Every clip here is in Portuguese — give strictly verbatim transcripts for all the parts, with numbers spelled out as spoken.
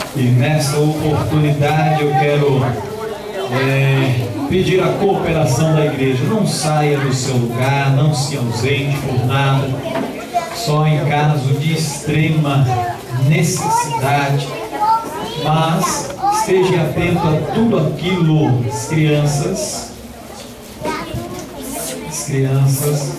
E nesta oportunidade eu quero é, pedir a cooperação da igreja. Não saia do seu lugar, não se ausente por nada, só em caso de extrema necessidade, mas esteja atento a tudo aquilo, as crianças, as crianças,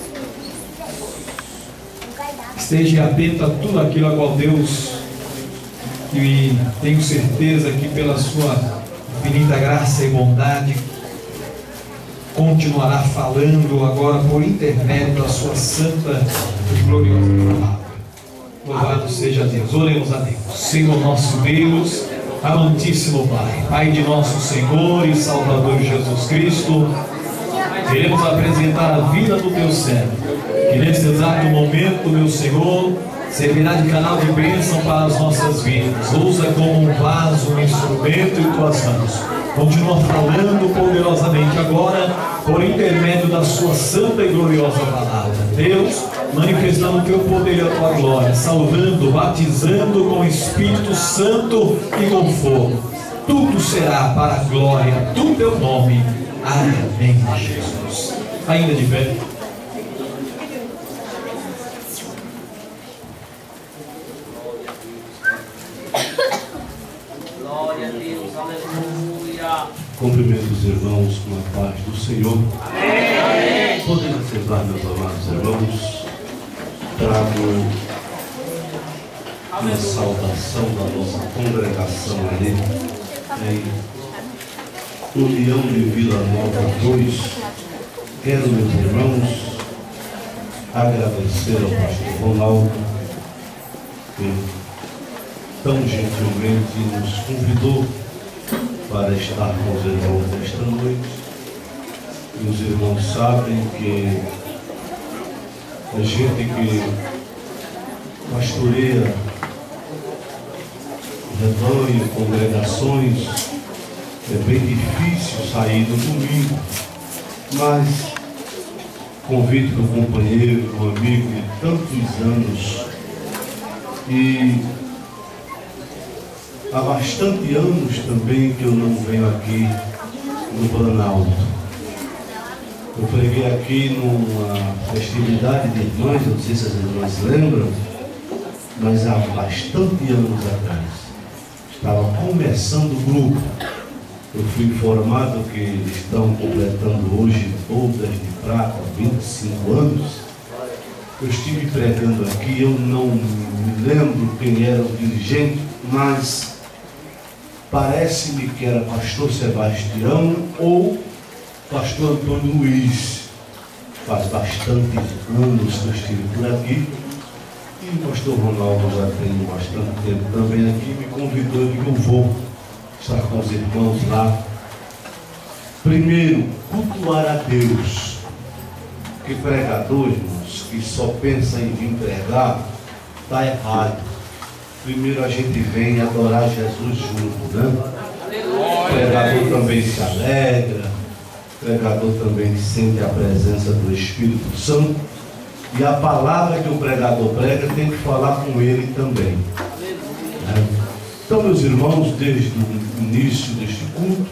esteja atento a tudo aquilo a qual Deus, e tenho certeza que pela sua infinita graça e bondade, continuará falando agora por intermédio da sua santa e gloriosa palavra. Louvado seja Deus. Oremos a Deus. Senhor nosso Deus, amantíssimo Pai, Pai de nosso Senhor e Salvador Jesus Cristo, queremos apresentar a vida do teu servo, que nesse exato momento, meu Senhor, servirá de canal de bênção para as nossas vidas. Usa como um vaso, um instrumento em tuas mãos. Continua falando poderosamente agora, por intermédio da sua santa e gloriosa palavra. Deus, manifestando o teu poder e a tua glória, salvando, batizando com o Espírito Santo e com fogo. Tudo será para a glória do teu nome. Amém, Jesus. Ainda de pé. Glória a Deus, aleluia. Cumprimento os irmãos com a paz do Senhor. Amém. Podemos sentar, meus amados irmãos. Trago uma saudação da nossa congregação ali em União de Vila Nova dois. Quero, meus irmãos, agradecer ao pastor Ronaldo, que tão gentilmente nos convidou para estar com os irmãos nesta noite. E os irmãos sabem que a gente que pastoreia rebanho, congregações, é bem difícil sair no domingo, mas convite do companheiro, do amigo de tantos anos, e há bastante anos também que eu não venho aqui no Planalto. Eu preguei aqui numa festividade de irmãs, não sei se as irmãs lembram, mas há bastante anos atrás. Estava começando o grupo. Eu fui informado que estão completando hoje bodas de prata, vinte e cinco anos. Eu estive pregando aqui, eu não me lembro quem era o dirigente, mas parece-me que era pastor Sebastião ou pastor Antônio Luiz. Faz bastante anos que eu estive por aqui. E o pastor Ronaldo já tem bastante tempo também aqui, me convidou e eu vou estar com os irmãos lá. Primeiro, cultuar a Deus. Que pregador, irmãos, que só pensa em vir pregar, está errado. Primeiro a gente vem adorar Jesus junto, né? O pregador também se alegra, o pregador também sente a presença do Espírito Santo, e a palavra que o pregador prega tem que falar com ele também, né? Então, meus irmãos, desde o início deste culto,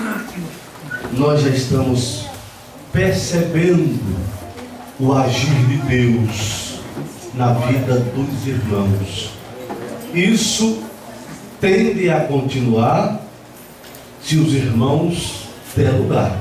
nós já estamos percebendo o agir de Deus na vida dos irmãos. Isso tende a continuar se os irmãos der lugar,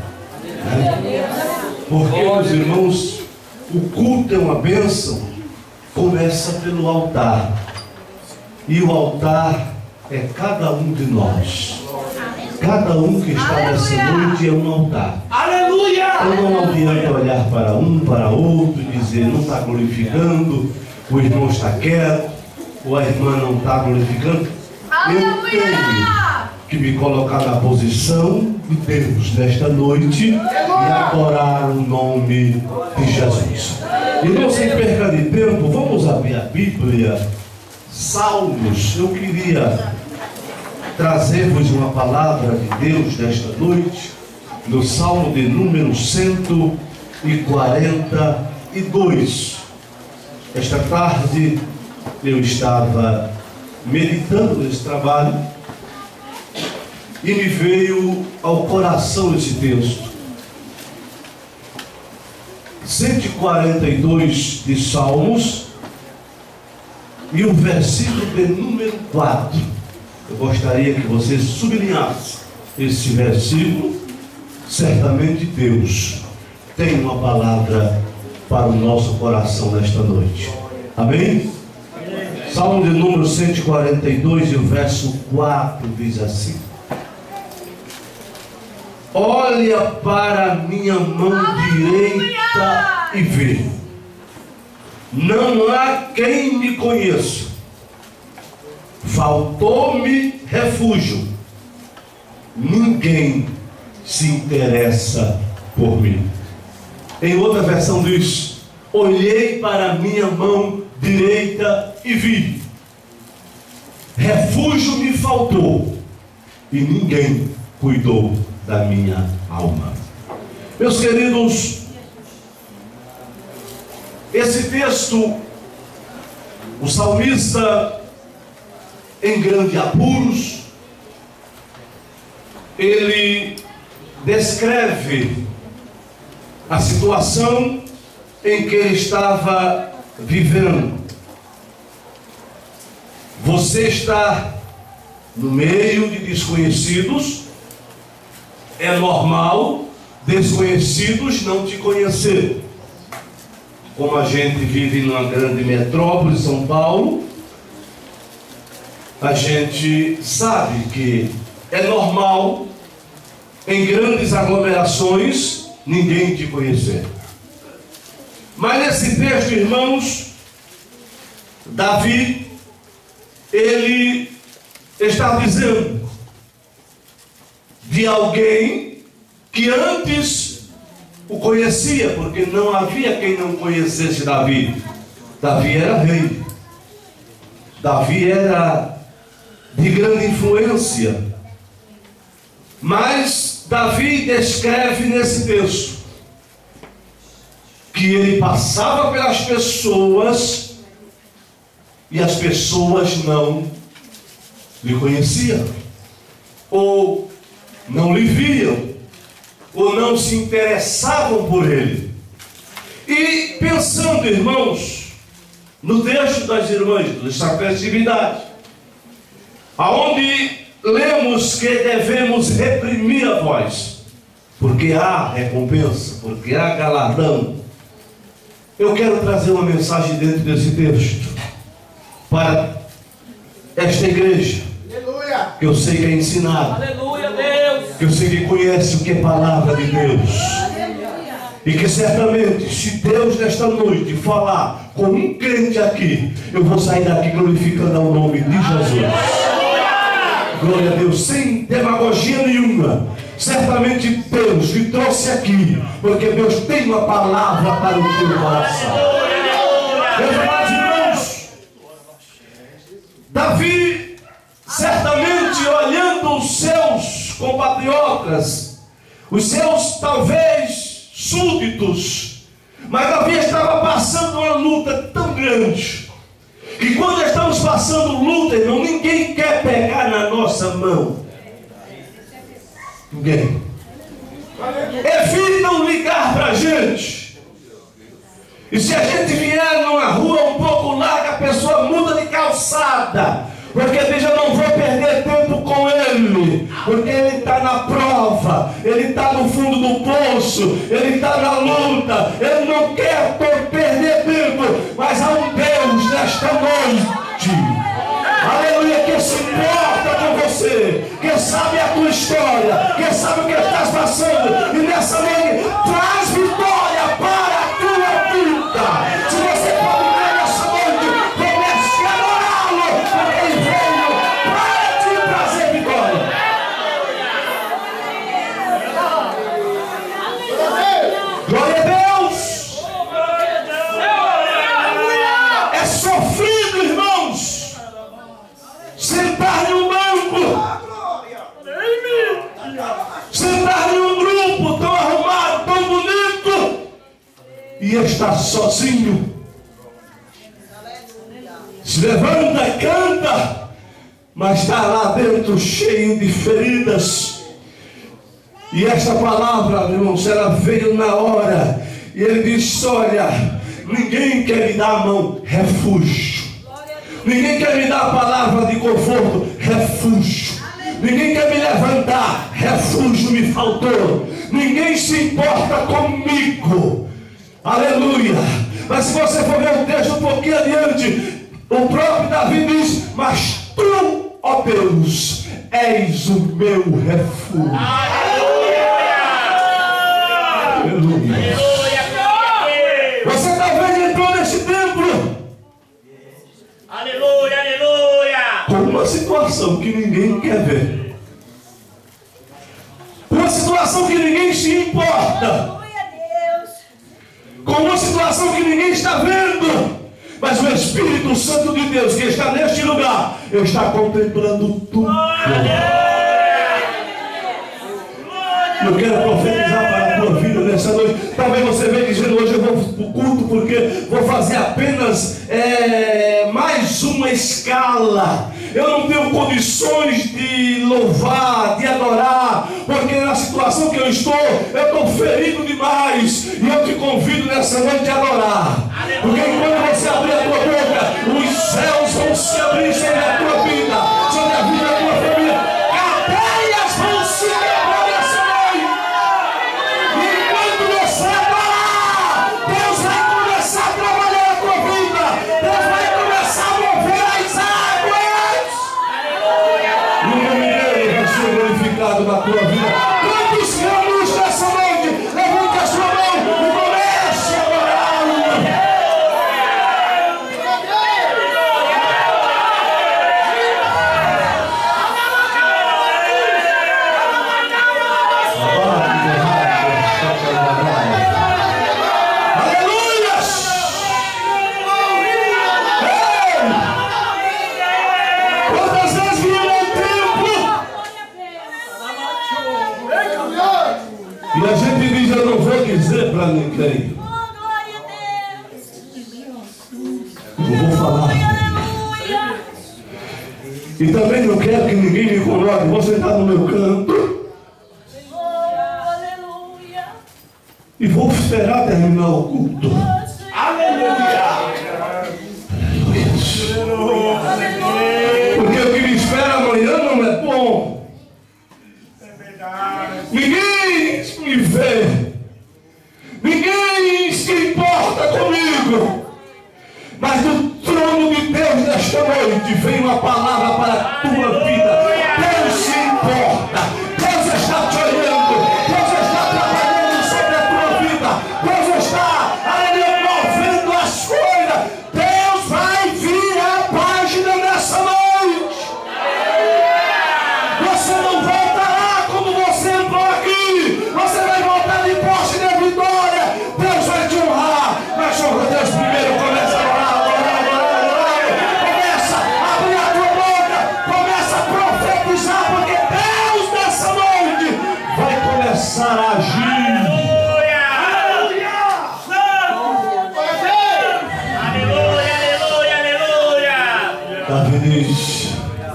né? Porque, meus irmãos, o culto é uma bênção, começa pelo altar, e o altar é cada um de nós. Cada um que está nessa noite é um altar. Aleluia! Então não adianta olhar para um, para outro e dizer, não está glorificando, o irmão está quieto, ou a irmã não está glorificando. Eu tenho que me colocar na posição de Deus nesta noite e adorar o nome de Jesus. E não sem perca de tempo, vamos abrir a Bíblia, Salmos. Eu queria trazer-vos uma palavra de Deus nesta noite, no Salmo de número cento e quarenta e dois. Esta tarde eu estava meditando nesse trabalho e me veio ao coração esse texto. cento e quarenta e dois de Salmos e o versículo de número quatro. Eu gostaria que você sublinhasse esse versículo. Certamente Deus tem uma palavra para o nosso coração nesta noite. Amém? Salmo de número cento e quarenta e dois e o verso quatro diz assim: olha para a minha mão direita e vê. Não há quem me conheça. Faltou-me refúgio. Ninguém se interessa por mim. Em outra versão diz: olhei para a minha mão direita e vi. Refúgio me faltou e ninguém cuidou da minha alma. Meus queridos, esse texto, o salmista, em grandes apuros, ele descreve a situação em que ele estava vivendo. Você está no meio de desconhecidos. É normal desconhecidos não te conhecer. Como a gente vive numa grande metrópole, São Paulo, a gente sabe que é normal em grandes aglomerações ninguém te conhecer. Mas nesse texto, irmãos, Davi, ele está dizendo de alguém que antes o conhecia, porque não havia quem não conhecesse Davi. Davi era rei. Davi era de grande influência. Mas Davi descreve nesse texto que ele passava pelas pessoas e as pessoas não lhe conheciam, ou não lhe viam, ou não se interessavam por ele. E pensando, irmãos, no texto das irmãs dessa festividade, aonde lemos que devemos reprimir a voz, porque há recompensa, porque há galardão. Eu quero trazer uma mensagem dentro desse texto para esta igreja, Aleluia. que eu sei que é ensinada, Aleluia, Deus. que eu sei que conhece o que é palavra de Deus, e que certamente, se Deus nesta noite falar com um crente aqui, eu vou sair daqui glorificando ao nome de Jesus. Glória a Deus, sem demagogia nenhuma. Certamente Deus me trouxe aqui porque Deus tem uma palavra para o teu coração. Meus amados irmãos, Davi, certamente olhando os seus compatriotas, os seus talvez súditos, mas Davi estava passando uma luta tão grande. E quando estamos passando luta, irmão, ninguém quer pegar na nossa mão. Ninguém. Evitam ligar para a gente. E se a gente vier numa rua um pouco larga, a pessoa muda de calçada. Porque diz: eu não vou perder tempo com ele, porque ele está na prova, ele está no fundo do poço, ele está na luta, ele não quer perder tempo. Mas há um Deus nesta noite, aleluia, que se importa com você, que sabe a tua história, que sabe o que estás passando, e nessa noite traz vitória para a tua vida. Se você pode ver nessa noite, comece a adorá-lo, porque ele veio para te trazer vitória. Glória a Deus. É sofrido, irmãos, sentar em um banco, sentar em um grupo tão arrumado, tão bonito, e estar sozinho. Se levanta, canta, mas está lá dentro cheio de feridas. E essa palavra, irmãos, ela veio na hora. E ele disse: olha, ninguém quer me dar a mão, refúgio. Ninguém quer me dar a palavra de conforto, refúgio. Ninguém quer me levantar, refúgio me faltou. Ninguém se importa comigo. Aleluia. Mas se você for ver o texto um pouquinho adiante, o próprio Davi diz: mas tu, ó Deus, és o meu refúgio. Aleluia. Aleluia. Você talvez entrou nesse templo. Aleluia, aleluia. Com uma situação que ninguém quer ver. Uma situação que ninguém se importa. Com uma situação que ninguém está vendo. Mas o Espírito Santo de Deus que está neste lugar está contemplando tudo. Eu quero profetizar para a tua vida nessa noite. Talvez você venha dizendo: hoje eu vou para o culto porque vou fazer apenas é, mais uma escala. Eu não tenho condições de louvar, de adorar, porque na situação que eu estou, eu estou ferido demais. E eu te convido nessa noite a adorar. Porque quando você abrir a tua boca, os céus vão se abrir sobre a tua vida, sobre a vida da tua família. Cadeias vão se quebrar nessa noite. E quando você adorar, Deus vai começar a trabalhar a tua vida. Deus vai começar a mover as águas. E o nome dele vai ser glorificado na tua vida. Quantos ramos nessa noite? Levante a sua mão e comece a adorá-lo. E a gente diz: eu não vou dizer para ninguém. Eu vou falar. E também não quero que ninguém me incomode. Vou sentar no meu canto. E vou esperar terminar o culto. Aleluia. Porque o que me espera amanhã não é bom. Ninguém me vê. Ninguém se importa comigo. Mas do trono de Deus nesta noite vem uma palavra para a tua vida. Deus se importa. Deus está te olhando. Deus está trabalhando sobre a tua vida. Deus está, aleluia, movendo as coisas. Deus vai virar a página nessa noite. Você não voltará como você entrou aqui. Você vai voltar de posse de vitória. Deus vai te honrar. Mas honra Deus primeiro. Começa a orar, orar, orar, orar. Começa a abrir a tua boca. Começa a profetizar. Porque Deus nessa noite vai começar a agir. Davi diz: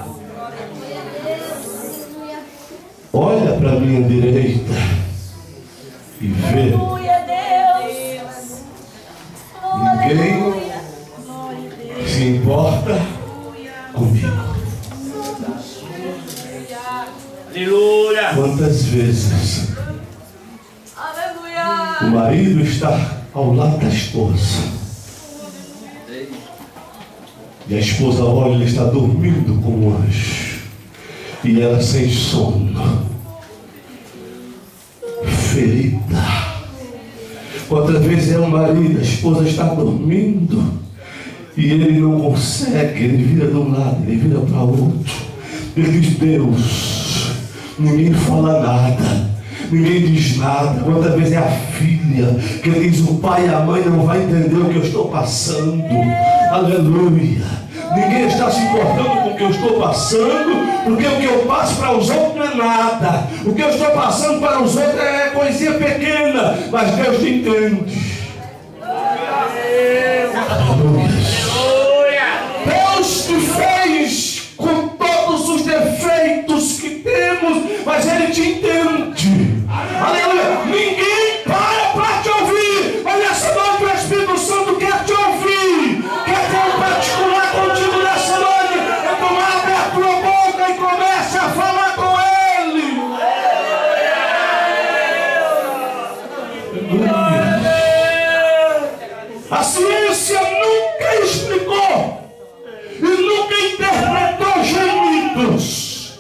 olha para a minha direita e vê. Ninguém se importa comigo. Aleluia. Quantas vezes o marido está ao lado da esposa e a esposa olha, ele está dormindo como um anjo e ela sem sono, ferida. Quantas vezes é o marido, a esposa está dormindo e ele não consegue, ele vira de um lado, ele vira para o outro. Ele diz: Deus, ninguém fala nada, ninguém diz nada. Quantas vezes é a filha que ele diz: o pai e a mãe não vai entender o que eu estou passando. Aleluia. Ninguém está se importando com o que eu estou passando, porque o que eu passo para os outros não é nada. O que eu estou passando para os outros é coisinha pequena, mas Deus te entende. Aleluia. Deus te fez com todos mas Ele te entende. Aleluia. Ninguém para para te ouvir, mas nessa noite o Espírito Santo quer te ouvir, quer ter um particular contigo nessa noite. Então abre a tua boca e comece a falar com Ele. A ciência nunca explicou e nunca interpretou gemidos.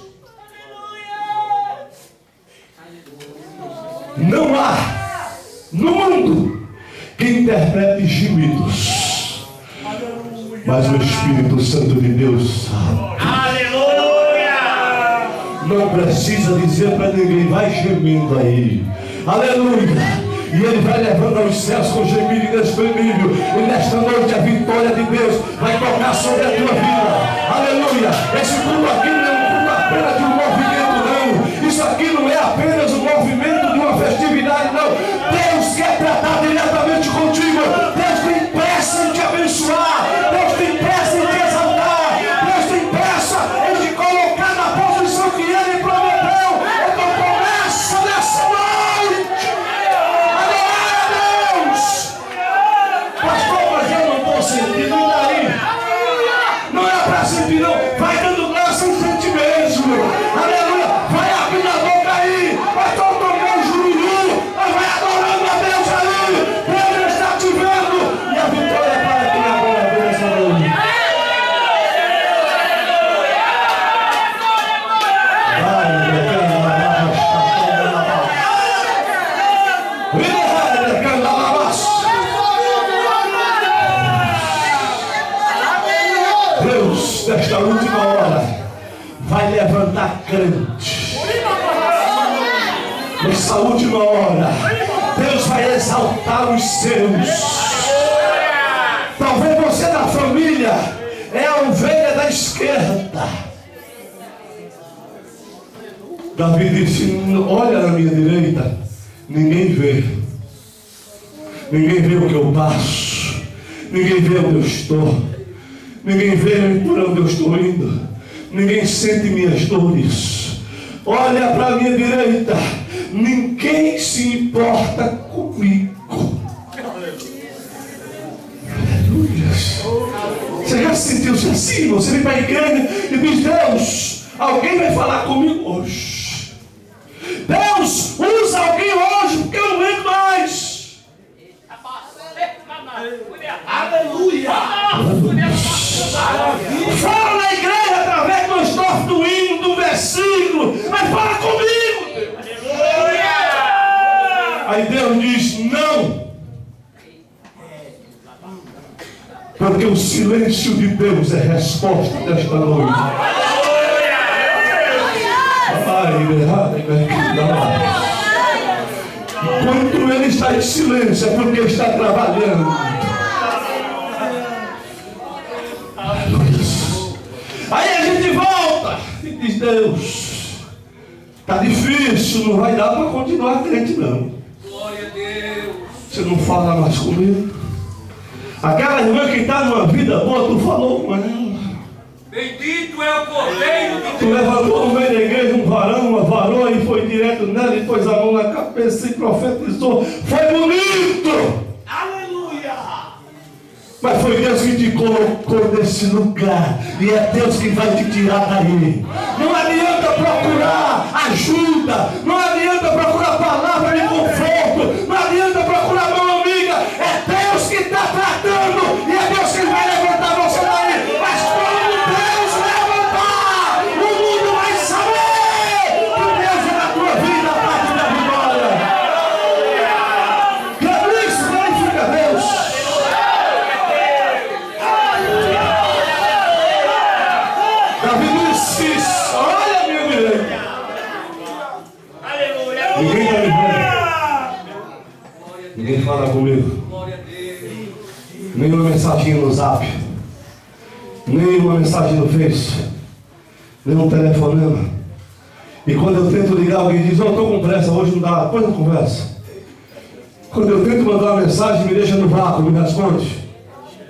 Não há no mundo que interprete gemidos, mas o Espírito Santo de Deus sabe. Aleluia! Não precisa dizer para ninguém, vai gemendo aí. Aleluia! E Ele vai levando aos céus com gemido inexprimível. E nesta noite a vitória de Deus vai tocar sobre a tua vida. Aleluia! Esse culto aqui não é um culto apenas de um movimento, não. Isso aqui não é apenas um movimento de uma festividade, não. Deus quer tratar diretamente contigo. Deus tem pressa em te abençoar. Deus tem pressa em te exaltar. Deus tem pressa em te colocar na posição que Ele prometeu. Então começa nessa noite. Pastor, mas eu não estou sentindo, e daí? Não é para sentir, não. Vai dando graça em sentir mesmo. Aleluia. Vai abrindo a boca aí. Vai tomando um jururu. Mas vai adorando a Deus aí. Deus está te vendo. E a vitória é para quem agora vê essa noite. Vai, Deus, nesta última hora, vai levantar crente. Nessa última hora, Deus vai exaltar os seus. Talvez você da família é a ovelha da esquerda. Davi disse, olha na minha direita, ninguém vê. Ninguém vê o que eu passo. Ninguém vê onde eu estou. Ninguém vê por onde eu estou indo. Ninguém sente minhas dores. Olha para a minha direita. Ninguém se importa comigo. Aleluia. Você já se sentiu assim? Você vem para a igreja e diz, Deus, alguém vai falar comigo hoje. Deus, usa alguém hoje, porque eu não aguento mais. Aleluia. Fala na igreja através do estofe do hino, do versículo, mas fala comigo. Aleluia. Aí Deus diz não, porque o silêncio de Deus é resposta desta noite. Quando Ele está em silêncio é porque está trabalhando. Aí a gente volta e diz, Deus, está difícil, não vai dar para continuar crente não. Glória a Deus. Você não fala mais comigo. Aquela irmã que está numa vida boa, tu falou com ela. Bendito é o Cordeiro de Deus. Tu levantou no meio da igreja um varão, uma varoa e foi direto nela e pôs a mão na cabeça e profetizou. Foi bonito. Aleluia. Mas foi Deus que te colocou nesse lugar. E é Deus que vai te tirar daí. Não adianta procurar ajuda. Não adianta procurar palavra de conforto. Não adianta procurar mão amiga. É Deus que está tratando. E é Deus que vai levantar você daí. Mas quando Deus levantar, o mundo vai saber que Deus é na tua vida a parte da vitória. Por isso, glorifica Deus. Davi disse, olha minha direita. Aleluia. Ninguém está me vendo. Ninguém fala comigo. Nem uma mensagem no Zap. Nem uma mensagem no Face. Nem um telefonema. E quando eu tento ligar, alguém diz, oh, eu estou com pressa, hoje não dá, depois não conversa. Quando eu tento mandar uma mensagem, me deixa no vácuo, me responde.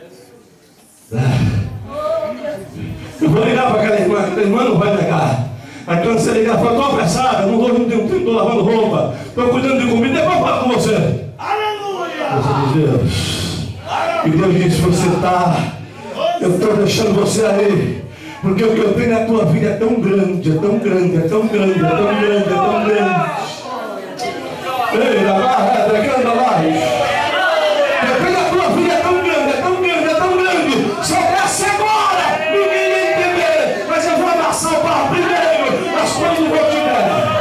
Eu vou ligar para aquela irmã, aquela irmã não vai negar. Aí quando você ligar, fala, estou apressada, não estou não estou lavando roupa, estou cuidando de comida, depois eu falo com você. Aleluia! Graças a Deus. E Deus disse, você está, eu estou deixando você aí, porque o que eu tenho na tua vida é tão grande, é tão grande, é tão grande, é tão grande, é tão grande. Ei, lá vai, pregando lá. Eu tenho na tua vida é tão grande, é tão grande, é tão grande. Se eu desce agora, ninguém ia entender, mas eu vou amassar o barro primeiro, mas quando vou te dar.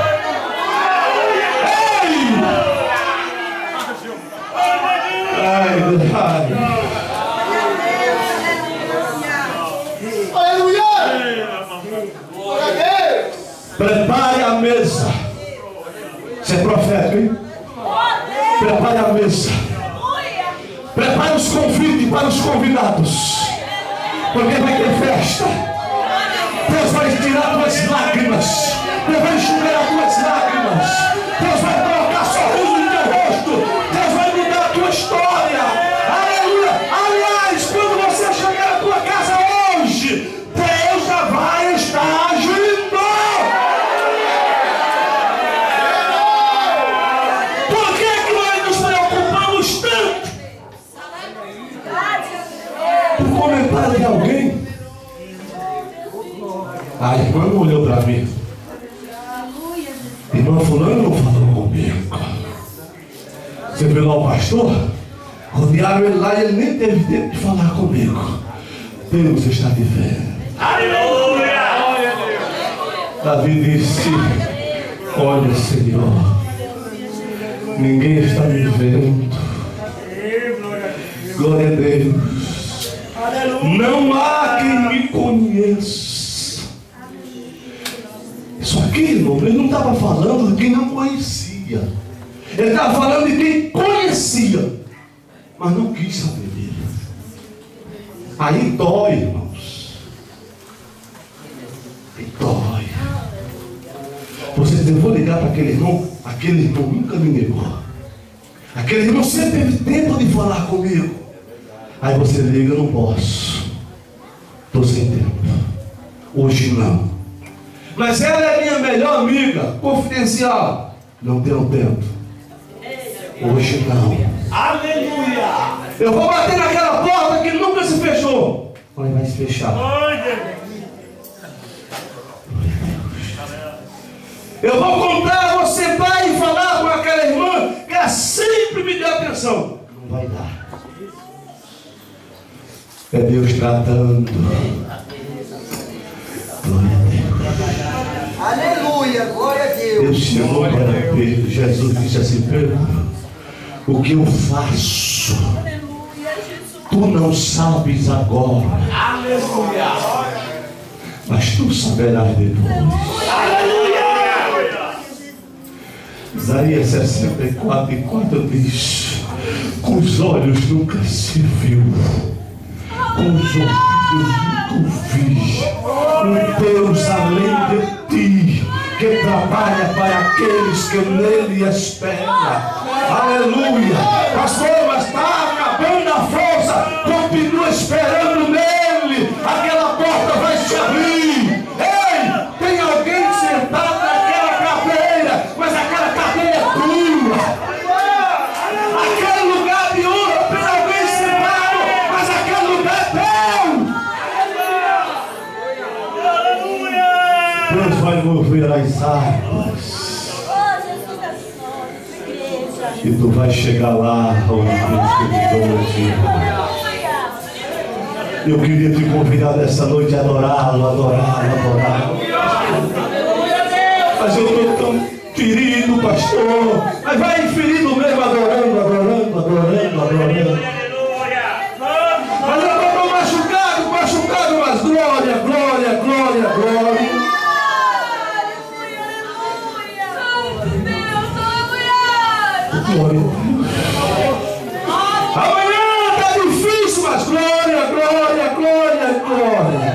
Ai, ai. Prepare a mesa. Você é profeta, hein? Prepare a mesa. Prepare os convites para os convidados. Porque vai ter festa. Deus vai tirar tuas lágrimas. Deus vai enxugar as tuas lágrimas. Deus vai colocar sorriso no teu rosto. Deus vai mudar a tua história. Aleluia. Aliás, quando você chegar na tua casa hoje, Deus já vai estar agindo. Comentário de alguém. A irmã não olhou para mim. Irmã fulano não falou comigo. Você viu lá o pastor? Rodearam ele lá e ele nem teve tempo de falar comigo. Deus está me vendo. Aleluia! Davi disse, olha Senhor, ninguém está me vendo. Glória a Deus. Não há quem me conheça. Isso aqui, irmão, ele não estava falando de quem não conhecia. Ele estava falando de quem conhecia, mas não quis saber dele. Aí dói, irmãos. Aí dói. Você diz, eu vou ligar para aquele irmão. Aquele irmão nunca me negou. Aquele irmão sempre teve tempo de falar comigo. Aí você liga, eu não posso. Estou sem tempo. Hoje não. Mas ela é minha melhor amiga, confidencial. Não tenho tempo. Hoje não. Aleluia! Eu vou bater naquela porta que nunca se fechou. Mas vai se fechar. Eu vou contar, vou sentar e falar com aquela irmã que ela sempre me deu atenção. Não vai dar. É Deus tratando. Glória a Deus. Aleluia, glória a Deus. Deus chamou para Pedro. Jesus disse assim, Pedro, o que eu faço, tu não sabes agora. Aleluia! Mas tu saberás depois. Aleluia! Isaías sessenta e quatro e quatro diz, com os olhos nunca se viu, com os ouvidos nunca ouvi, um Deus além de ti, que trabalha para aqueles que nele esperam. Aleluia! Pastor, mas está acabando a força, continua esperando nele, aquela porta vai se abrir. Ei, tem alguém sentado naquela cadeira, mas aquela cadeira é tua. Aquele lugar de honra tem alguém sentado, mas aquele lugar é teu. Deus vai mover as águas. E tu vai chegar lá onde Deus te prometido. Eu queria te convidar nessa noite a adorá-lo, adorá-lo, adorá-lo. Mas eu estou tão ferido, pastor. Mas vai ferido mesmo, adorando, adorando, adorando, adorando. Mas eu estou machucado, machucado, mas glória, glória, glória, glória. Glória a Deus. Amanhã está difícil, mas glória, glória, glória, glória.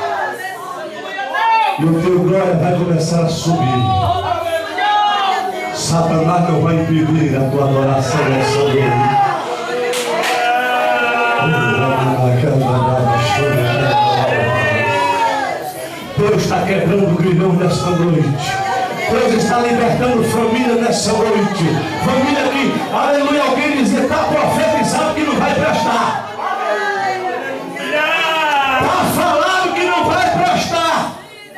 E o teu glória vai começar a subir. Satanás não vai impedir a tua adoração nessa noite. Deus está quebrando o grilhão nessa noite. Deus está libertando família nessa noite. Família que, aleluia, alguém dizia, está profetizado que não vai prestar. Está falando que não vai prestar.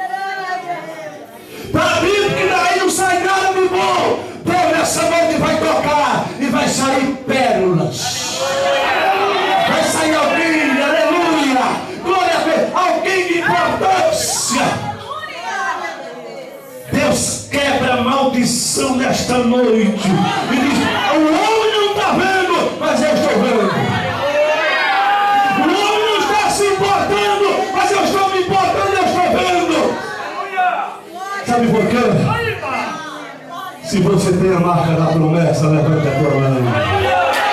Está dito que daí não sai nada de bom. Deus nessa noite vai tocar e vai sair pérolas. Vai sair alguém, aleluia, glória a Deus, alguém de importância. Deus quebra a maldição nesta noite e diz, o homem não está vendo, mas eu estou vendo. O homem não está se importando, mas eu estou me importando, eu estou vendo. Sabe por quê? Se você tem a marca da promessa, levante a tua mão.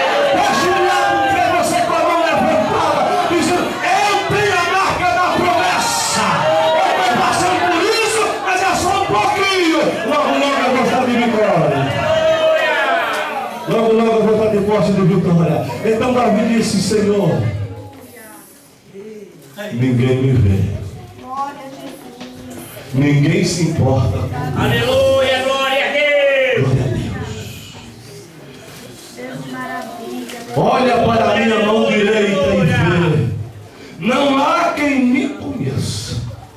Logo, logo eu vou estar de posse de vitória. Então Davi disse, Senhor, ninguém me vê. Ninguém se importa comigo. Aleluia, glória a Deus. Glória a Deus. Olha para a minha mão direita e vê. Não há quem me conheça.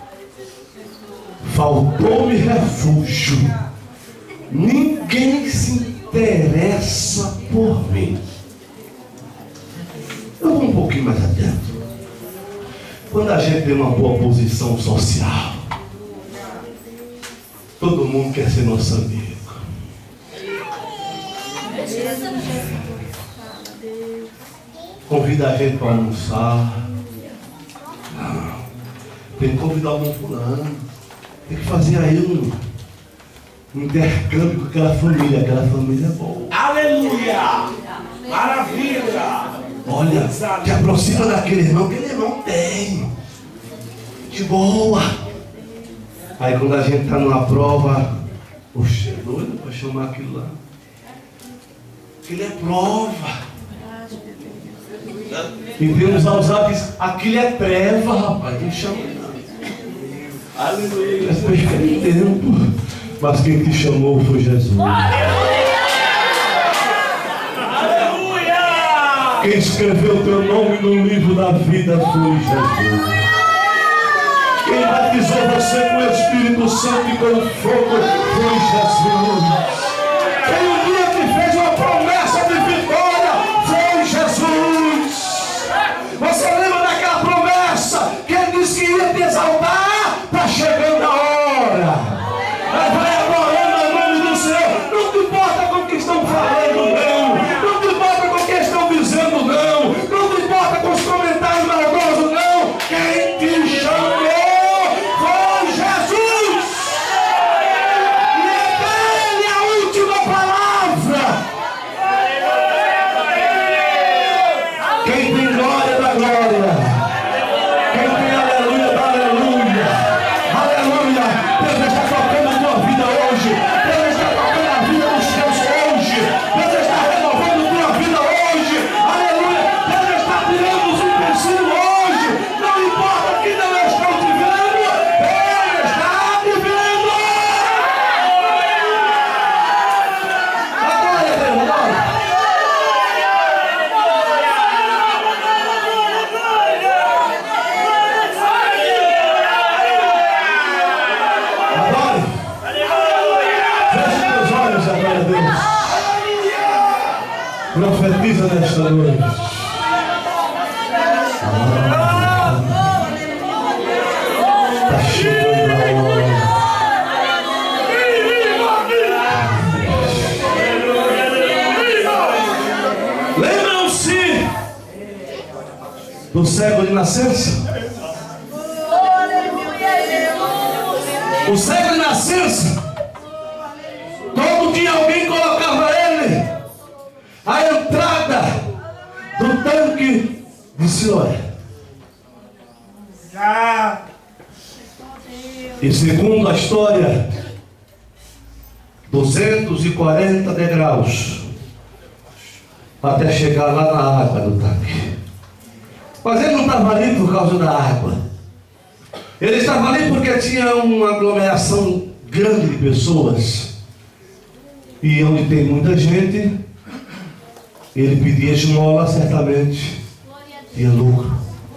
Faltou-me refúgio. Ninguém se interessa por mim. Eu vou um pouquinho mais adiante. Quando a gente tem uma boa posição social, todo mundo quer ser nosso amigo. Convida a gente para almoçar. Não. Tem que convidar algum fulano. Tem que fazer aí um intercâmbio com aquela família. Aquela família é boa. Aleluia. Maravilha. Olha, te aproxima daquele irmão, que ele não tem. De boa. Aí quando a gente está numa prova, poxa, é doido para chamar aquilo lá. Aquilo é prova. E Deus a usar diz, aquilo é treva, rapaz. Não chama não. Aleluia. É perfeito tempo. Mas quem te chamou foi Jesus. Quem escreveu teu nome no livro da vida foi Jesus. Quem batizou você com o Espírito Santo e com fogo foi Jesus. Quem um dia te fez uma promessa de vitória foi Jesus. Você lembra daquela promessa que ele disse que ia te exaltar? Está chegando a hora. Mas vai adorando o nome do Senhor. Não te importa com o que estão falando, não. Não te importa com o que estão dizendo, não. Não te importa com os comentários maldosos, não. Quem te chamou foi Jesus. E é dele a última palavra. Quem tem glória da glória. Quem tem aleluia da aleluia. Aleluia. Deus está tocando a tua vida hoje. Deus está tocando a vida dos teus hoje. Deus está renovando a tua vida hoje. Aleluia. Deus está tirando os empecilhos hoje. Não importa que não estão te vendo. Ele está te vendo. Agora, Deus, agora. Adore. Feche teus olhos agora, Deus. Profetiza nesta noite. Está chegando a hora. Lembram-se do cego de nascença? O cego de nascença, todo dia alguém colocava ele à entrada do tanque de Siloé. E segundo a história, duzentos e quarenta degraus até chegar lá na água do tanque. Mas ele não estava ali por causa da água. Ele estava ali porque tinha uma aglomeração grande de pessoas. E onde tem muita gente, ele pedia esmola, certamente tinha lucro.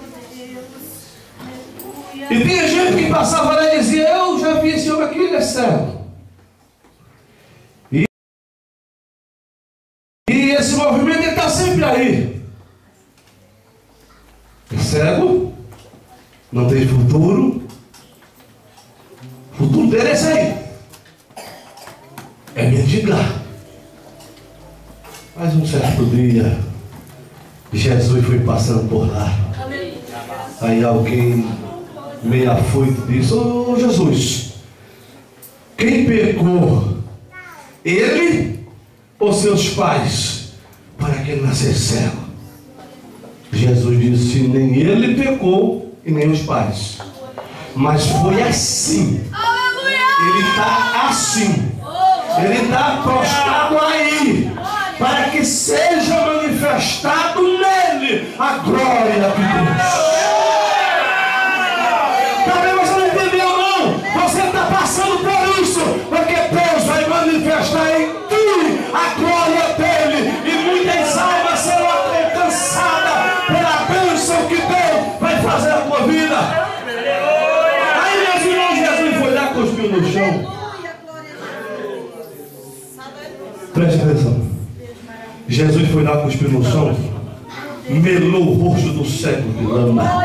E tinha gente que passava lá e dizia: eu já vi esse homem aqui, ele é cego. E, e esse movimento ele está sempre aí. É cego, não tem futuro. O futuro dele é esse aí, é mendigar. Mas um certo dia, Jesus foi passando por lá. Aí alguém meio afoito disse: ô oh, Jesus, quem pecou? Ele ou seus pais para que ele nascesse cego? Jesus disse: nem ele pecou e nem os pais, mas foi assim. Ele está assim, ele está prostrado aí, para que seja manifestado nele a glória de Deus. Talvez você não entendeu, não. Você está passando por isso, porque Deus vai manifestar em ti a glória dele, e muitas almas serão alcançadas pela bênção que Deus vai fazer na tua vida. Aí, meus irmãos, Jesus foi lá, cuspiu no chão. Preste atenção. Jesus foi lá, cuspiu no chão, melou o rosto do cego de lama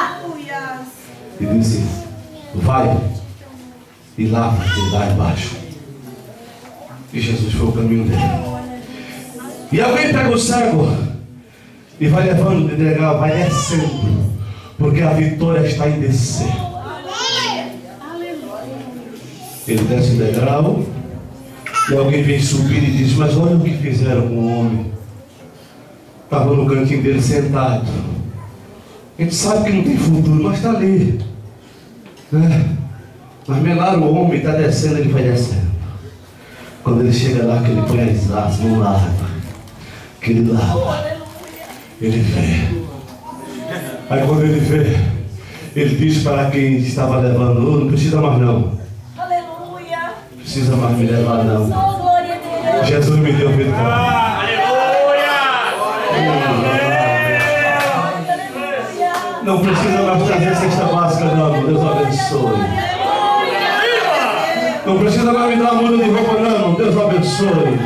e disse: vai e lava-te lá embaixo. E Jesus foi o caminho dele. E alguém pega o cego e vai levando de degrau, vai descendo, porque a vitória está em descer. Ele desce o degrau. E alguém vem subir e diz: mas olha o que fizeram com o homem. Estava no cantinho dele sentado. A gente sabe que não tem futuro, mas está ali. É. Mas melaram o homem, está descendo, ele vai descendo. Quando ele chega lá, que ele põe as asas, não lava, que ele lava, ele vê. Aí quando ele vê, ele diz para quem estava levando: oh, não precisa mais não. Precisa mais me levar não. Jesus me deu vitória. Não precisa mais trazer cesta básica não. Deus abençoe. Não precisa mais me dar muda de roupa não. Deus abençoe.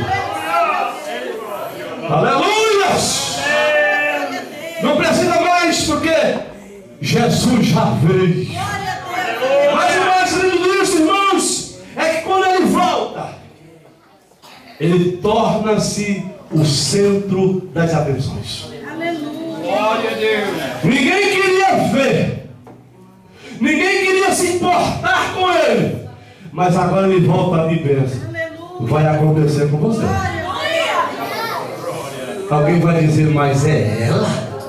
Aleluias. Não precisa mais, porque Jesus já veio. Mas o mais lindo disso, irmãos, é que quando ele volta, ele torna-se o centro das atenções. Glória a Deus. Ninguém queria ver, ninguém queria se importar com ele, mas agora ele volta de bênção. Vai acontecer com você. Alguém vai dizer: mas é ela?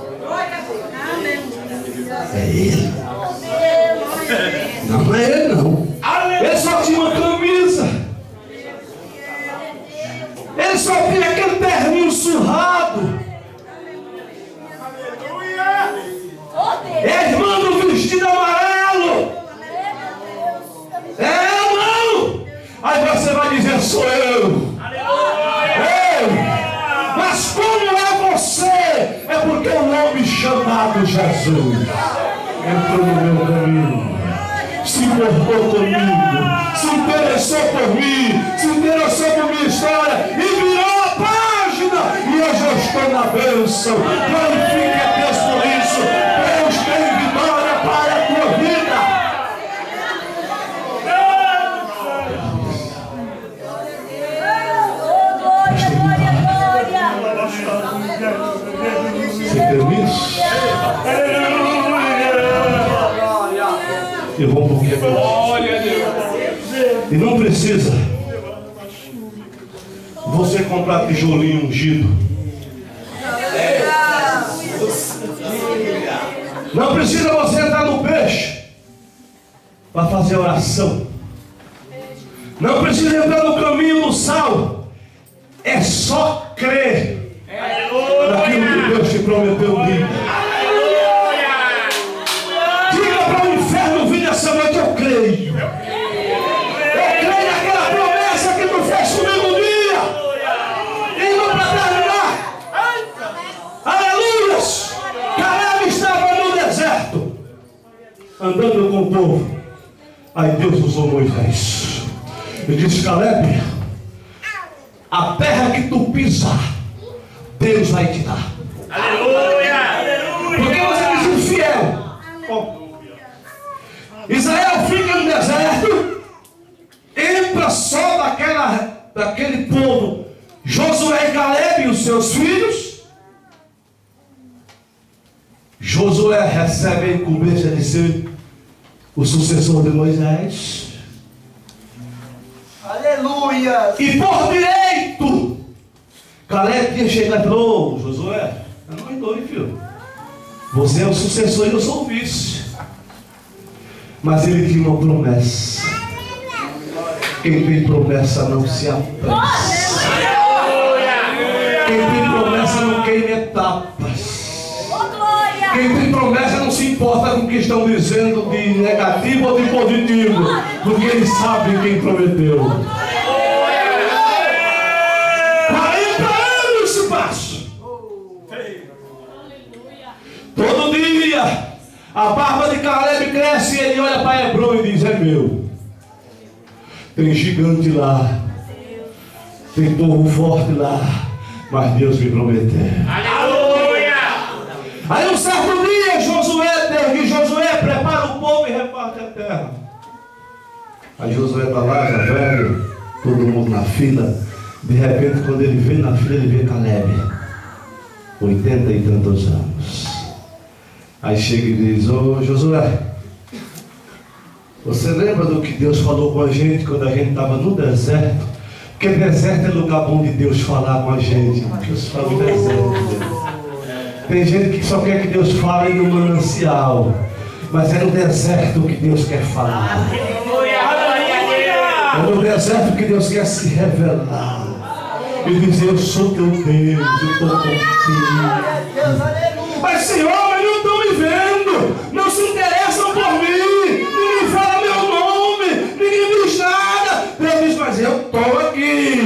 É ele? Não é ele não. Ele só tinha uma camisa. Ele só tinha aquele terninho surrado. É irmã do vestido amarelo. É não. Aí você vai dizer: sou eu. Eu. Mas como é você? É porque o homem chamado Jesus entrou no meu caminho, se importou comigo, se interessou por mim, se interessou por minha história e virou a página. E hoje eu estou na bênção. Glorifique a Deus por isso. Deus tem vitória para a tua vida. Você creu nisso? Eu vou porque Glória a Deus. e não precisa você comprar tijolinho ungido. Não precisa você entrar no peixe para fazer oração. Não precisa entrar no caminho do sal. É só crer naquilo que Deus te prometeu. Diga para o inferno: vir essa usou Moisés. Ele disse: Caleb, a terra que tu pisar, Deus vai te dar. Aleluia! Porque você é infiel. Israel fica no deserto, entra só daquela, daquele povo Josué e Caleb e os seus filhos. Josué recebe a incumbência de ser o sucessor de Moisés. Aleluia! E por direito, Caleb tinha chegado e falou: Josué, eu não estou, hein, filho? Você é o sucessor e eu sou o vice. Mas ele tinha uma promessa. Quem tem promessa não se apressa. Quem tem promessa não queima etapas. Quem tem promessa não se importa com o que estão dizendo de negativo ou de positivo, porque eles sabem quem prometeu. quarenta anos se passam. Todo dia a barba de Caleb cresce e ele olha para Hebron e diz: é meu. Tem gigante lá, tem torre forte lá, mas Deus me prometeu. Aleluia! Aí um certo dia Josué, Deus diz: Josué, prepara o povo e reparte a terra. Aí Josué está lá, já velho, todo mundo na fila. De repente, quando ele vê na fila, ele vê Caleb, oitenta e tantos anos. Aí chega e diz: ô Josué, você lembra do que Deus falou com a gente quando a gente estava no deserto? Porque deserto é lugar bom de Deus falar com a gente. Deus fala no deserto. Tem gente que só quer que Deus fale no manancial, mas é no deserto que Deus quer falar. É no deserto que Deus quer se revelar e dizer: eu sou teu Deus, eu estou contigo. Mas Senhor, mas não estão me vendo, não se interessam por mim, ninguém fala meu nome, ninguém diz nada. Deus diz: mas eu estou aqui.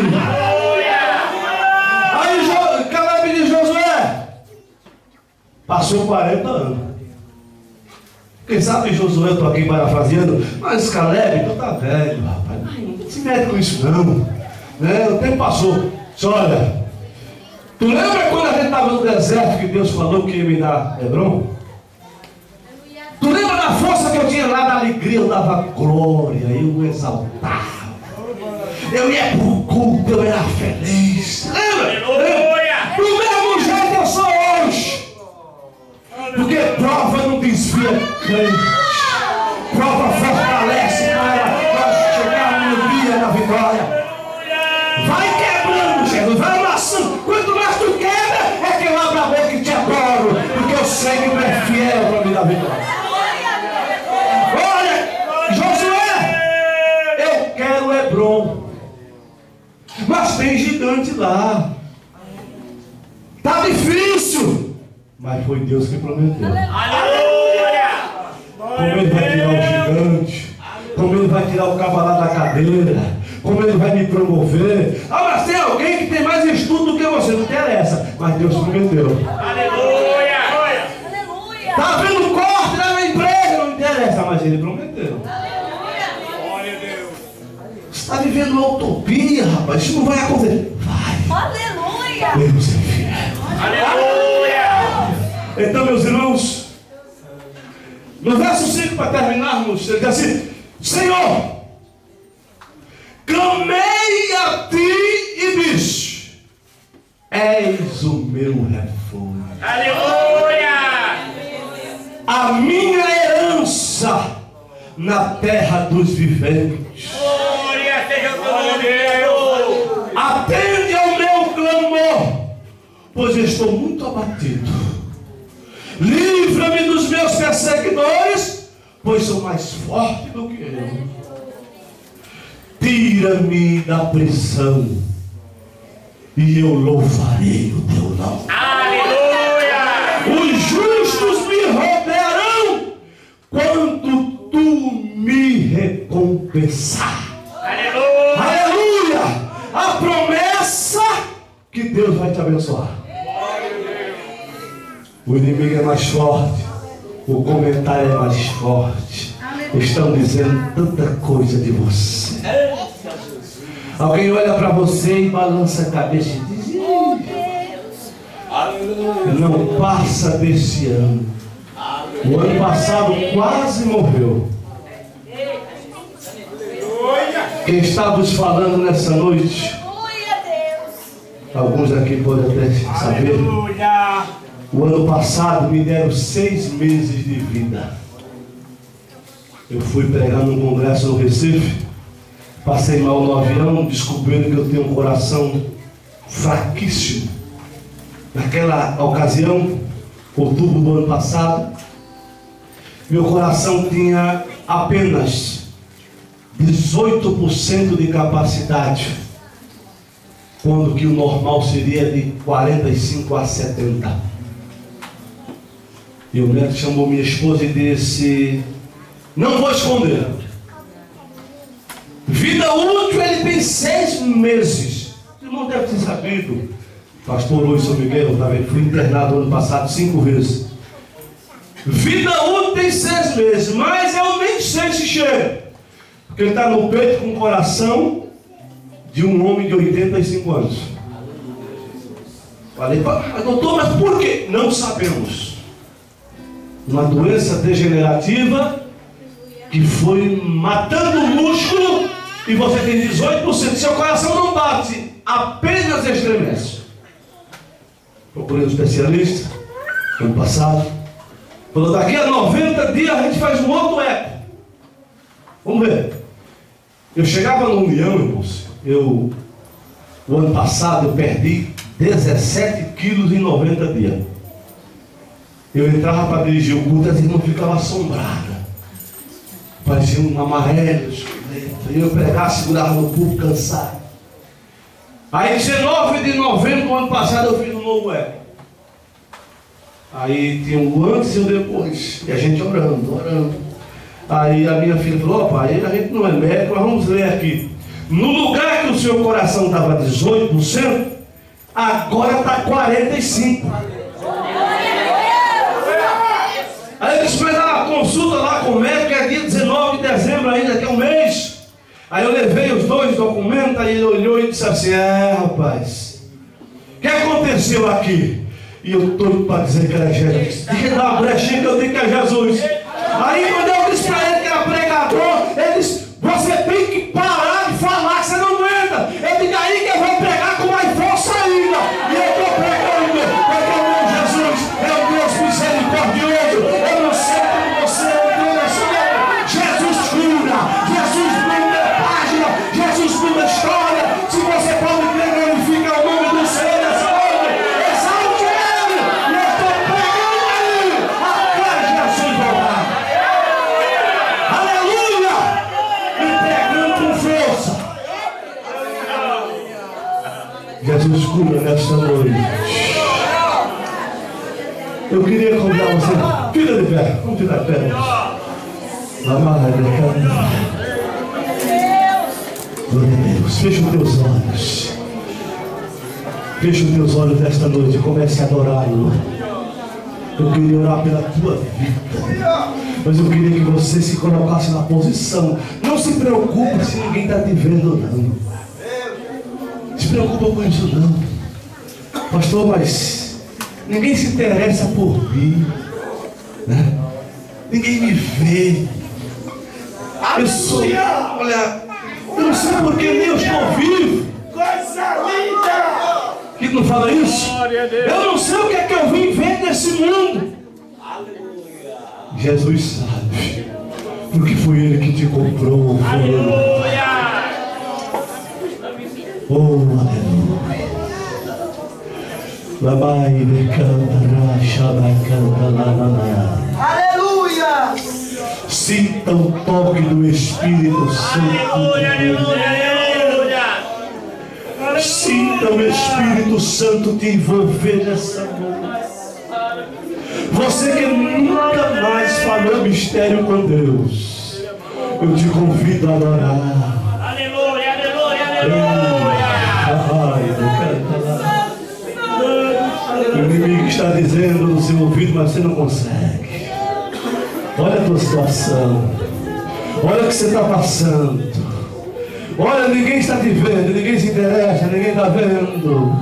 Aí jo, Caleb diz: Josué, passou quarenta anos. Quem sabe Josué, eu estou aqui parafraseando, mas Caleb, tu tá velho, rapaz, não se mete com isso não, né? O tempo passou. Só olha, tu lembra quando a gente estava no deserto que Deus falou que ia me dar Hebron? Tu lembra da força que eu tinha lá, da alegria, eu dava glória, eu exaltava, eu ia para o culto, eu era feliz. Lembra? Lembra? Do mesmo jeito eu sou hoje. Porque prova não desvia crente, prova fortalece para chegar no dia da vitória. Vai quebrando, Jesus, vai amassando. Quanto mais tu quebra, é que eu abro a boca e te adoro, porque eu sei que tu é fiel para me dar vitória. Olha, Josué, eu quero Hebron, mas tem gigante lá. Tá difícil, mas foi Deus que prometeu. Aleluia! Como ele vai tirar o gigante, como ele vai tirar o cavalo da cadeira, como ele vai me promover. Ah, mas tem alguém que tem mais estudo do que você, não interessa, mas Deus prometeu. Aleluia! Está havendo corte na empresa, não interessa, mas ele prometeu. Glória a Deus! Você está vivendo uma utopia, rapaz, isso não vai acontecer. Vai. Aleluia! Deus é fiel. Aleluia! Então, meus irmãos, no verso cinco, para terminarmos, ele diz assim: Senhor, clamei a ti e disse: és o meu refúgio, Aleluia! a minha herança na terra dos viventes. Glória seja o teu nome, Deus! Atende ao meu clamor, pois eu estou muito abatido. Livra-me dos meus perseguidores, pois sou mais forte do que eu. Tira-me da prisão e eu louvarei o teu nome. Aleluia! Os justos me rodearão quando tu me recompensar. Aleluia! Aleluia! A promessa que Deus vai te abençoar. O inimigo é mais forte, o comentário é mais forte, estão dizendo tanta coisa de você. Alguém olha para você e balança a cabeça e diz: não passa desse ano. O ano passado quase morreu. Quem está vos falando nessa noite, alguns aqui podem até saber, o ano passado me deram seis meses de vida. Eu fui pregar num congresso no Recife, passei mal no avião, descobrindo que eu tenho um coração fraquíssimo. Naquela ocasião, outubro do ano passado, meu coração tinha apenas dezoito por cento de capacidade, quando que o normal seria de quarenta e cinco a setenta. E o médico chamou minha esposa e disse: não vou esconder, vida útil ele tem seis meses. Você não deve ter sabido, pastor Luiz São Miguel, eu fui internado ano passado cinco vezes. Vida útil tem seis meses, mas eu nem sei se chega, porque ele está no peito com o coração de um homem de oitenta e cinco anos. Falei: mas doutor, mas por quê? Não sabemos. Uma doença degenerativa que foi matando o músculo, e você tem dezoito por cento. Seu coração não bate, apenas estremece. Procurei um especialista ano passado, falou: daqui a noventa dias a gente faz um outro eco. Vamos ver. Eu chegava no União, irmãos, eu, o ano passado eu perdi dezessete quilos em noventa dias. Eu entrava para dirigir o culto, as irmãs ficavam assombradas, parecia um amarelo. Eu pregava, segurava no púlpito, cansado. Aí dezenove de novembro do ano passado eu fiz um novo eco. Aí tinha o antes e o depois, e a gente orando, orando. Aí a minha filha falou: ó pai, a gente não é médico, mas vamos ler aqui. No lugar que o seu coração estava dezoito por cento, agora está quarenta e cinco por cento. Aí eu disse: mas a consulta lá com o médico é dia dezenove de dezembro ainda, que é um mês. Aí eu levei os dois documentos, aí ele olhou e disse assim: é rapaz, o que aconteceu aqui? E eu estou para dizer que era Jesus. Deixa eu dar uma brechinha que eu digo que é Jesus. Aí quando eu disse para ele que era pregador, ele disse: você tem que parar de falar que você não aguenta. Eu digo: aí que eu vou pregar com mais força ainda. E eu estou pregando, porque o meu Jesus é o Deus misericordioso. Eu não sei como você entrou nessa guerra. Jesus cura, Jesus muda a página, Jesus muda a história. Se você pode crer, glorifica o nome do Senhor nessa hora. Exalte ele. E eu estou pregando aí até Jesus voltar. Aleluia! E pregando com força. Jesus cura nesta noite. Eu queria convidar você, fica de pé, vamos ficar de pé. Amada, glória a Deus, fecha os teus olhos. Fecha os teus olhos nesta noite e comece a adorá-lo. Eu queria orar pela tua vida, mas eu queria que você se colocasse na posição. Não se preocupe se ninguém está te vendo, não. Se preocupa com isso, não. Pastor, mas ninguém se interessa por mim, né? Ninguém me vê. Eu sou, olha, eu não sei porque nem eu estou vivo. Coisa linda! Que não fala isso? Eu não sei o que é que eu vim ver nesse mundo. Jesus sabe, porque foi Ele que te comprou. Aleluia! Oh, aleluia! Labai me canta, racha me canta, lá, lá, lá. Aleluia! Sinta o toque do Espírito Santo. Aleluia, aleluia, aleluia! Sinta o Espírito Santo te envolver nessa noite. Você que nunca mais falou mistério com Deus, eu te convido a adorar. Aleluia, aleluia, aleluia! O inimigo está dizendo no seu ouvido, mas você não consegue. Olha a tua situação. Olha o que você está passando. Olha, ninguém está te vendo, ninguém se interessa, ninguém está vendo.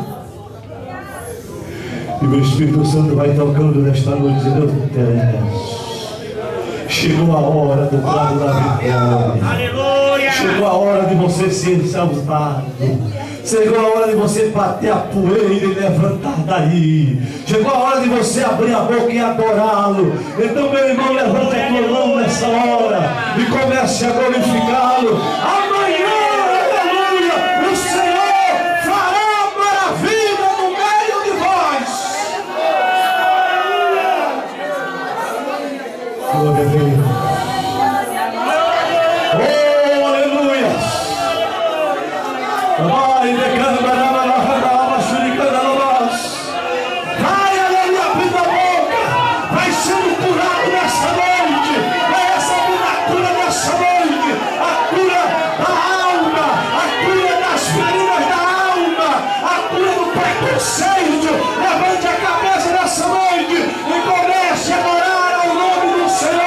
E o Espírito Santo vai tocando nesta noite, não te interessa. Chegou a hora do plano da vitória. Aleluia! Chegou a hora de você ser exaltado. Chegou a hora de você bater a poeira e levantar daí. Chegou a hora de você abrir a boca e adorá-lo. Então, meu irmão, levante a tua mão nessa hora e comece a glorificá-lo. Amanhã, aleluia, o Senhor fará maravilha no meio de vós. Glória a Deus. Oh, aleluia. Vai, aleluia, abrindo a boca. Vai sendo curado nessa noite. Vai recebendo a cura nessa noite. A cura da alma, a cura das feridas da alma, a cura do preconceito. Levante a cabeça nessa noite e comece a adorar ao nome do Senhor.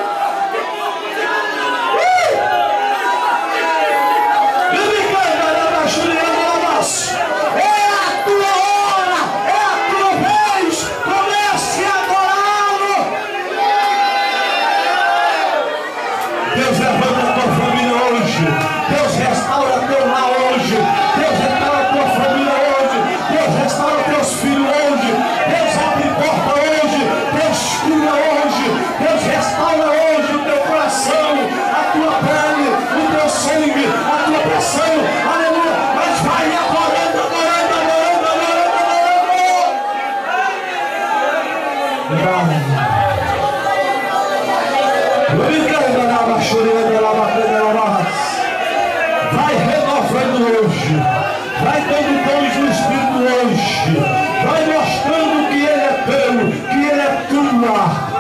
Vai renovando hoje, vai dando dons no Espírito hoje, vai mostrando que Ele é teu, que Ele é tua.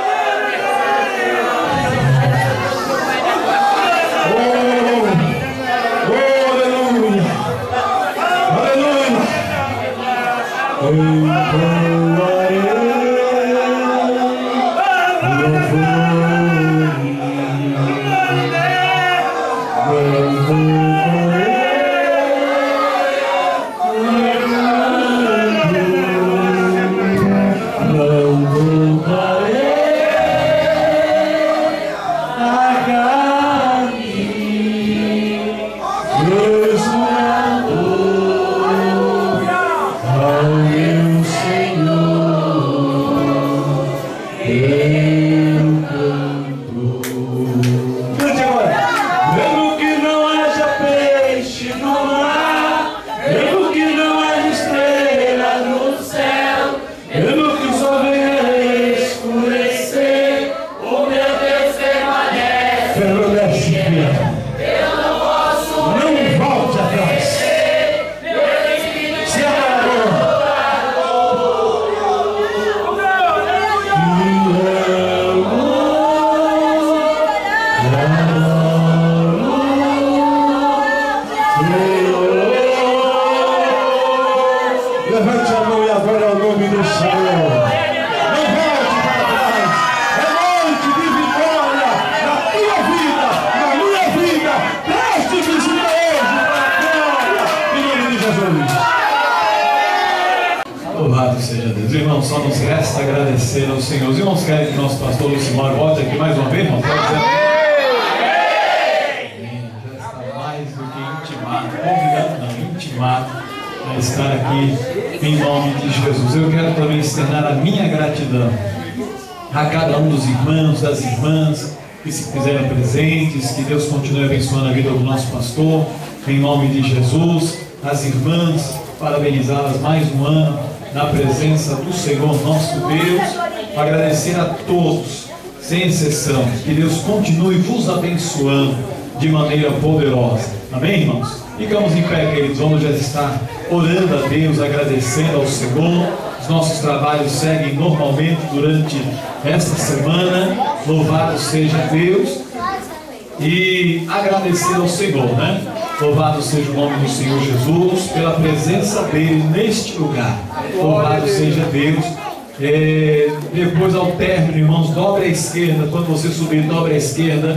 Oh, oh, aleluia, aleluia. Levante a mão e adore ao nome do Senhor. Não volte para trás. É noite de vitória na tua vida, na minha vida. Preste visita hoje para a glória em nome de Jesus. Louvado seja Deus. Irmãos, só nos resta agradecer ao Senhor. Os irmãos querem que nosso pastor Lucimar volte aqui mais uma vez, irmãos? Pode dizer? Já está mais do que intimado, convidado, não, intimado a estar aqui em nome de Jesus. Eu quero também externar a minha gratidão a cada um dos irmãos, das irmãs que se fizeram presentes. Que Deus continue abençoando a vida do nosso pastor em nome de Jesus. As irmãs, parabenizá-las mais um ano na presença do Senhor nosso Deus. Agradecer a todos sem exceção. Que Deus continue vos abençoando de maneira poderosa. Amém, irmãos? Ficamos em pé, queridos. Vamos já estar orando a Deus, agradecendo ao Senhor. Os nossos trabalhos seguem normalmente durante esta semana. Louvado seja Deus. E agradecer ao Senhor, né? Louvado seja o nome do Senhor Jesus pela presença dele neste lugar. Louvado seja Deus. É, depois ao término, irmãos, dobre à esquerda. Quando você subir, dobre à esquerda.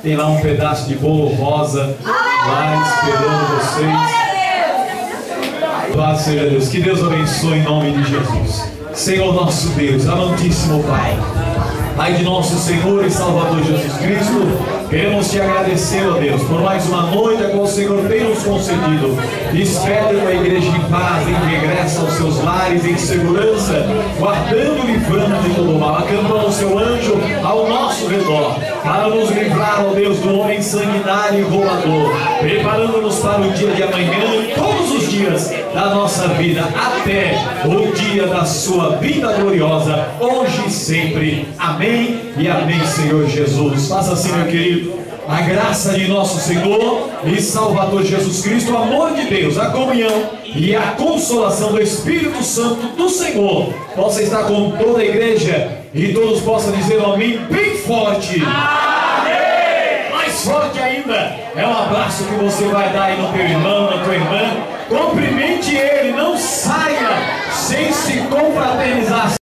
Tem lá um pedaço de bolo rosa lá esperando vocês. Louvado seja Deus. Que Deus abençoe em nome de Jesus. Senhor nosso Deus, amantíssimo Pai, Pai de nosso Senhor e Salvador Jesus Cristo, queremos te agradecer, ó Deus, por mais uma noite a qual o Senhor tem nos concedido. Despede a igreja em paz, em regressa aos seus lares, em segurança, guardando e livrando de todo mal, acampando o seu anjo ao nosso redor, para nos livrar, ó Deus, do homem sanguinário e roubador, preparando-nos para o dia de amanhã e todos os dias da nossa vida, até o dia da sua vida gloriosa, hoje e sempre. Amém e amém, Senhor Jesus. Faça assim, meu querido. A graça de nosso Senhor e Salvador Jesus Cristo, o amor de Deus, a comunhão e a consolação do Espírito Santo do Senhor possa estar com toda a igreja e todos possam dizer um amém bem forte. Amém! Mais forte ainda é um abraço que você vai dar aí no teu irmão, na tua irmã. Cumprimente ele, não saia sem se confraternizar.